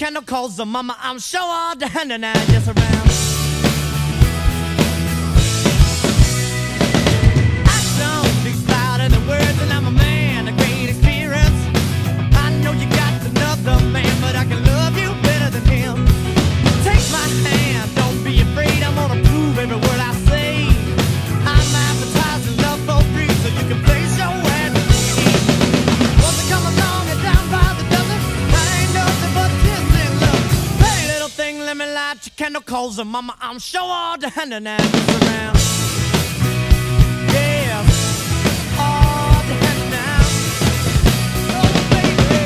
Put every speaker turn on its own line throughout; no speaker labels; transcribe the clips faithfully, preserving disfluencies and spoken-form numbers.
candle calls the mama, I'm sure all the hand and I just around. Action speaks louder than words, and I'm a man of great experience. I know you got another man, but I can love you better than him. Take my hand, don't be afraid, I'm gonna prove every word I say. I'm advertising love for free, so you can place your ad with me. Once I come along and down by the dozen, that ain't nothing but kissing love. Hey little thing, let me light your candle, calls her mama, I'm sure all the hand and ass around. Yeah, all the hand and ass. Oh baby,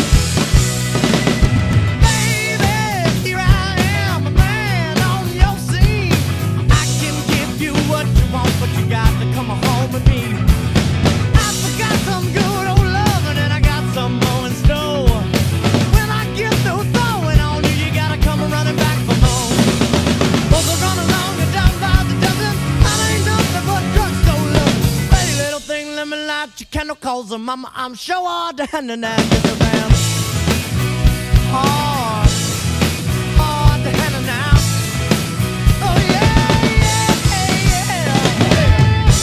baby, here I am, a man on your scene. I can give you what you want, but you got to come home with me. I forgot some good old loving, and I got some more in store. When I get through throwing on you, you gotta come running back for more. Both are run along and down by the dozen. I ain't nothing but drugstore love. Hey little thing, let me light your candle, calls her mama, I'm sure all the hand and that gets around. Hard, hard to handle now. Oh yeah, yeah, yeah.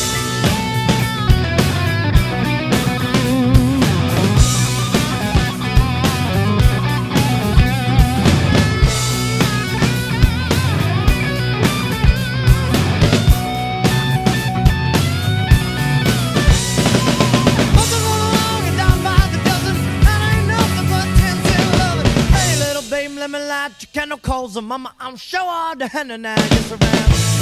Both are run along and down by the dozen. That ain't nothing but ten cent loving. Hey little babe, let me light your candle, calls her mama, I'm sure all the hand and that gets around.